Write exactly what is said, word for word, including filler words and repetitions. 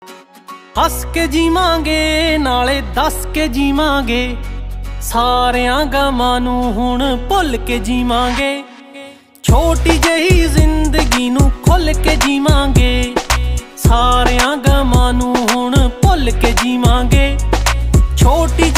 हस के जीवांगे नाले दस के जीवांगे, सारियां गमां नूं हुण भुल के जीवांगे। छोटी जही जिंदगी नूं खुल के जीवांगे, सारियां गमां नूं हुण भुल के जीवांगे। छोटी